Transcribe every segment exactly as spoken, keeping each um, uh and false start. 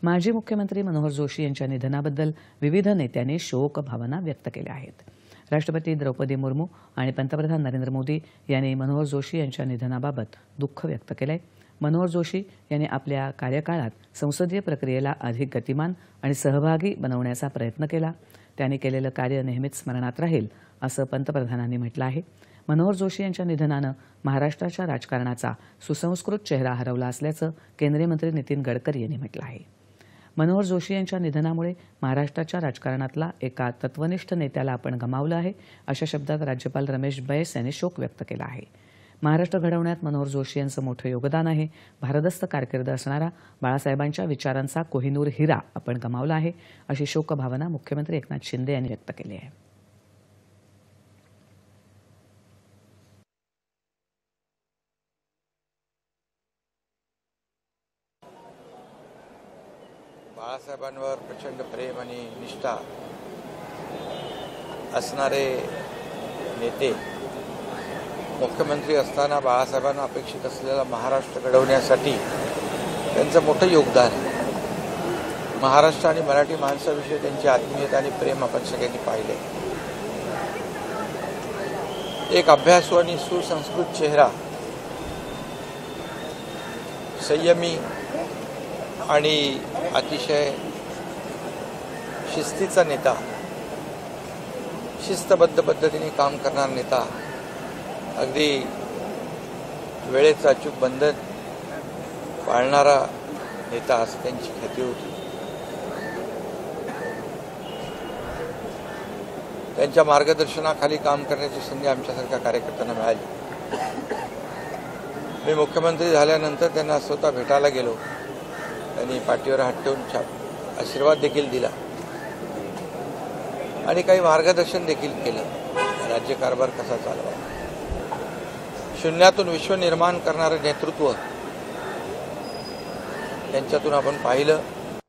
माजी मुख्यमंत्री मनोहर जोशी यांच्या निधनाबद्दल विविध नेत्यांनी शोक भावना व्यक्त केल्या आहेत. राष्ट्रपती द्रौपदी मुर्मू आणि पंतप्रधान नरेंद्र मोदी यांनी मनोहर जोशी यांच्या निधनाबाबत दुःख व्यक्त केलंय. मनोहर जोशी यांनी आपल्या कार्यकाळात संसदीय प्रक्रियेला अधिक गतिमान आणि सहभागी बनवण्याचा प्रयत्न केला. त्यांनी केलेलं कार्य नेहमीच स्मरणात राहील असं पंतप्रधानांनी म्हटलं आहे. मनोहर जोशी यांच्या निधनानं महाराष्ट्राच्या राजकारणाचा सुसंस्कृत चेहरा हरवला असल्याचं केंद्रीय मंत्री नितीन गडकरी यांनी म्हटलं आहे. मनोहर जोशी यांच्या निधनामुळे महाराष्ट्राच्या राजकारणातला एका तत्वनिष्ठ नेत्याला आपण गमावलं आहे, अशा शब्दात राज्यपाल रमेश बैस यांनी शोक व्यक्त केला आहे. महाराष्ट्र घडवण्यात मनोहर जोशी यांचं मोठं योगदान आहे. भारदस्त कारकीर्द असणारा बाळासाहेबांच्या विचारांचा कोहिनूर हिरा आपण गमावला आहे, अशी शोकभावना मुख्यमंत्री एकनाथ शिंदे यांनी व्यक्त केली आहे. बाळासाहेबांवर प्रचंड प्रेम आणि निष्ठा असणारे नेते मुख्यमंत्री असताना बाळासाहेबांना अपेक्षित असलेला महाराष्ट्र घडवण्यासाठी त्यांचं मोठं योगदान आहे. महाराष्ट्र आणि मराठी माणसाविषयी त्यांची आत्मीयता आणि प्रेम आपण सगळ्यांनी पाहिले. एक अभ्यासू आणि सुसंस्कृत चेहरा, संयमी आणि अतिशय शिस्तीचा नेता, शिस्तबद्ध पद्धतीने काम करणारा नेता, अगदी वेळेचं अचूक बंधन पाळणारा नेता असं त्यांची ख्याती होती. त्यांच्या मार्गदर्शनाखाली काम करण्याची संधी आमच्यासारख्या कार्यकर्त्यांना मिळाली. मी मुख्यमंत्री झाल्यानंतर त्यांना स्वतः भेटायला गेलो. त्यांनी पाठीवर हात ठेवून आशीर्वाद देखील दिला आणि काही मार्गदर्शन देखील केलं. राज्यकारभार कसा चालवावा, शून्यातून विश्व निर्माण करणारं नेतृत्व त्यांच्यातून आपण पाहिलं.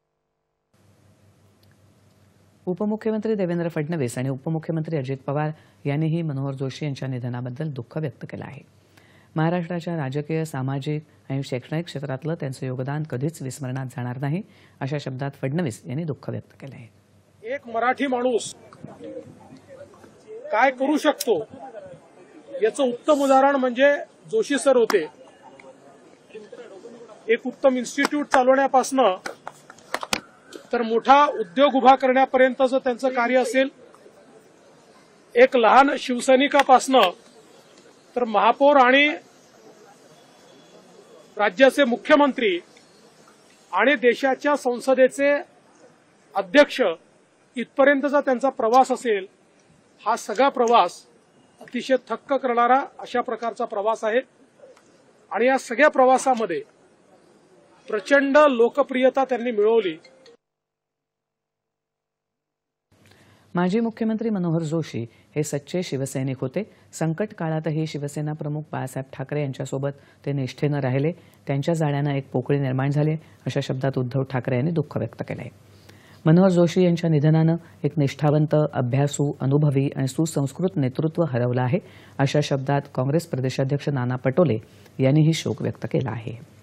उपमुख्यमंत्री देवेंद्र फडणवीस आणि उपमुख्यमंत्री अजित पवार यांनीही मनोहर जोशी यांच्या निधनाबद्दल दुःख व्यक्त केलं आहे. महाराष्ट्राच्या राजकीय, सामाजिक आणि शैक्षणिक क्षेत्रातलं त्यांचं योगदान कधीच विस्मरणात जाणार नाही, अशा शब्दात फडणवीस यांनी दुःख व्यक्त केलं आहे. एक मराठी माणूस काय करू शकतो याचं उत्तम उदाहरण म्हणजे जोशी सर होते. एक उत्तम इन्स्टिट्यूट चालवण्यापासनं तर मोठा उद्योग उभा करण्यापर्यंतचं त्यांचं कार्य असेल. एक लहान शिवसैनिकापासनं तर महापौर आणि राज्याचे मुख्यमंत्री आणि देशाच्या संसदेचे अध्यक्ष इथपर्यंतचा त्यांचा प्रवास असेल. हा सगळा प्रवास अतिशय थक्क करणारा अशा प्रकारचा प्रवास आहे आणि या सगळ्या प्रवासामध्ये प्रचंड लोकप्रियता त्यांनी मिळवली. माजी मुख्यमंत्री मनोहर जोशी हे सच्चे शिवसैनिक होते. संकट काळातही शिवसेना प्रमुख बाळासाहेब ठाकरे यांच्यासोबत ते निष्ठेनं राहिले. त्यांच्या जाण्यानं एक पोकळी निर्माण झाली, अशा शब्दात उद्धव ठाकरे यांनी दुःख व्यक्त केलं आहे. मनोहर जोशी यांच्या निधनानं एक निष्ठावंत, अभ्यासू, अनुभवी आणि सुसंस्कृत नेतृत्व हरवलं आहे, अशा शब्दात काँग्रेस प्रदेशाध्यक्ष नाना पटोले यांनीही शोक व्यक्त केला आहे.